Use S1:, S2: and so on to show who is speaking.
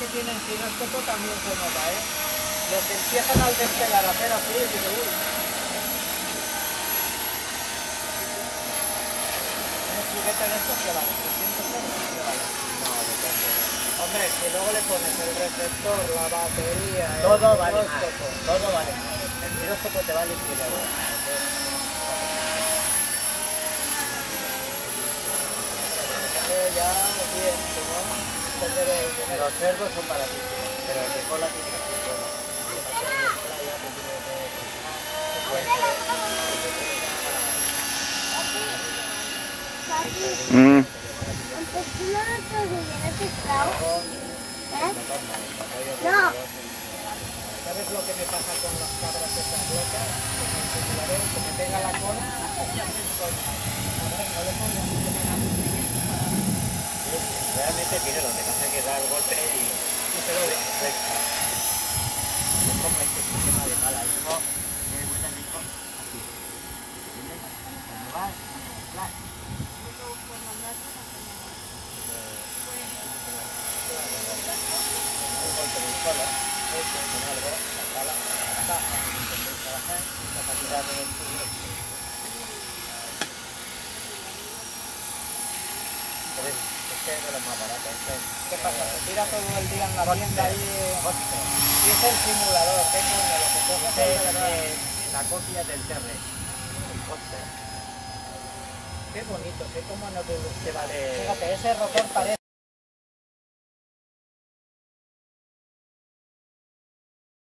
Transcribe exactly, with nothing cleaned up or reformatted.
S1: que tienen giróscopo también se nota, ¿eh? Les empiezan al despegar a hacer así y digo, uy. Un juguete de estos que vale trescientos euros, que vale.
S2: No, depende.
S1: Hombre, si luego le pones el receptor, la batería, el
S2: Todo vale más.
S1: giróscopo.
S2: Todo vale más. El giróscopo te vale cien euros.
S1: Ya bien, ¿no? Perder el dinero.
S2: Los cerdos son baratísimos, pero el de cola tiene que ser bueno. El de playa que tiene que
S3: Mm.
S1: No. ¿Sabes lo que me pasa con las cabras estas locas? Que me enseñaré, que me pega la cola y ya me coña. A ver, no le pongo mucho más.
S2: realmente tiene lo que pasa es que da el golpe y, y se lo deja. Es como este sistema de malaísmo que es muy técnico, así. ¿Entiendes? Cuando vas, flash. Un golpe del suelo, con algo, la sala, baja, comienza a bajar, la cantidad de estudios. Es que es de los más baratos.
S1: ¿Qué pasa? Se tira todo el día en la tienda y... Y es el simulador, ¿qué coño? Lo que coge es de verdad.
S2: La copia del T R. El coste.
S1: Qué bonito, qué cómo no te
S2: Que vale...
S1: Fíjate, ese rotor parece...